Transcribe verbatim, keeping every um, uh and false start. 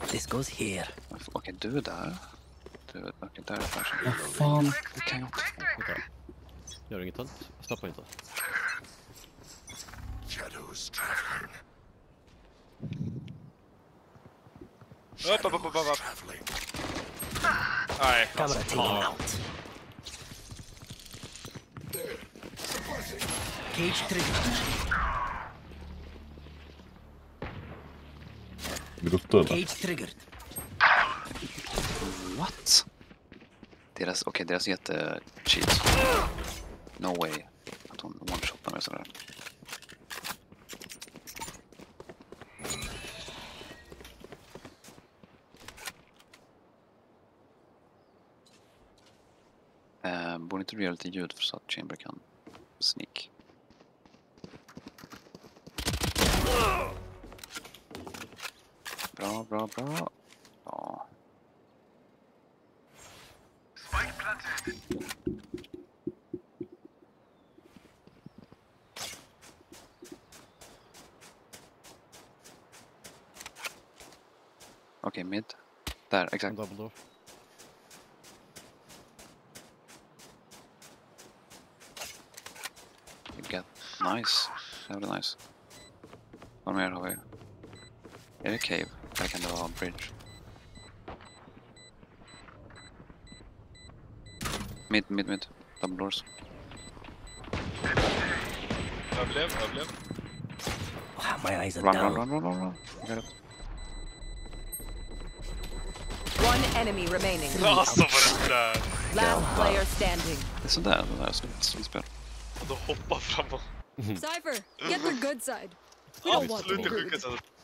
This goes here. Okej, du är där. Du är okej, där är flashen. Vad fan? Det kan jag inte. Vänta. Gör inget allt. Stoppa inte. Shadows traveling. Upp, upp, upp, upp, upp. Traveling. Nej, Camera taken out. Cage triggered. Grotto eller? Cage triggered. What? Deras, okej, deras jätte-cheat. No way. Att hon one-shotar med sådär. Eh, borde inte du göra lite ljud för så att Chamber kan sneak? Bra, bra, bra. Ja. Okej, mid. Där, exakt. Double door. You get nice. Jävligt nice. Vad mer har vi? Är det cave? Eller kan det vara bridge? Mid, mid, mid. Double doors. Överlev, överlev. Wow, my eyes are Run, down. run, run, run, run, run. Get it. One enemy remaining. Alltså vad det där. Last player standing. Det är sådär, det där är så spel. Och då hoppa framåt. Cypher, get their good side. We Ja, don't want absolut det to. sjukaste.